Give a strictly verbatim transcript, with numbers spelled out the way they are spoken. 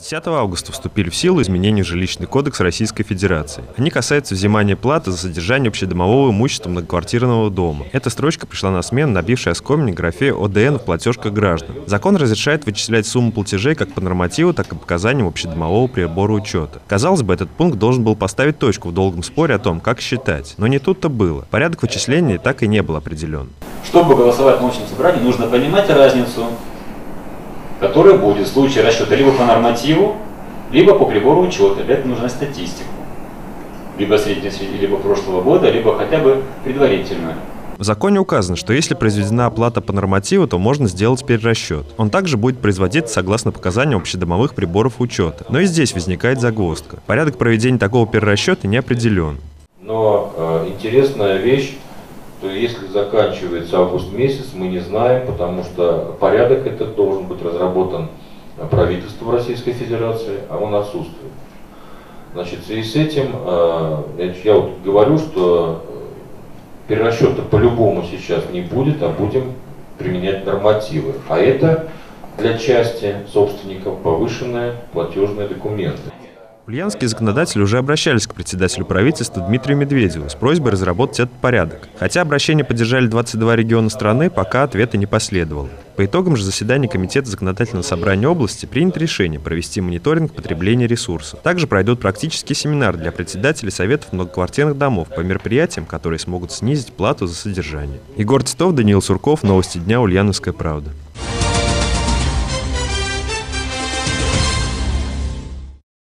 десятого августа вступили в силу изменения в жилищный кодекс Российской Федерации. Они касаются взимания платы за содержание общедомового имущества многоквартирного дома. Эта строчка пришла на смену набившей оскомине графе О Д Н в платежках граждан. Закон разрешает вычислять сумму платежей как по нормативу, так и по показаниям общедомового прибора учета. Казалось бы, этот пункт должен был поставить точку в долгом споре о том, как считать. Но не тут-то было. Порядок вычисления так и не был определен. Чтобы голосовать на общем собрании, нужно понимать разницу, которая будет в случае расчета либо по нормативу, либо по прибору учета. Для этого нужна статистика. Либо средняя, либо прошлого года, либо хотя бы предварительную. В законе указано, что если произведена оплата по нормативу, то можно сделать перерасчет. Он также будет производиться согласно показаниям общедомовых приборов учета. Но и здесь возникает загвоздка. Порядок проведения такого перерасчета не определен. Но э, интересная вещь, что если заканчивается август месяц, мы не знаем, потому что порядок этот должен быть разработан правительством Российской Федерации, а он отсутствует. Значит, в связи с этим э, я вот говорю, что перерасчета по-любому сейчас не будет, а будем применять нормативы. А это для части собственников повышенные платежные документы. Ульяновские законодатели уже обращались к председателю правительства Дмитрию Медведеву с просьбой разработать этот порядок. Хотя обращение поддержали двадцать два региона страны, пока ответа не последовало. По итогам же заседания Комитета законодательного собрания области принято решение провести мониторинг потребления ресурсов. Также пройдут практический семинар для председателей советов многоквартирных домов по мероприятиям, которые смогут снизить плату за содержание. Егор Титов, Даниил Сурков, Новости дня, Ульяновская правда.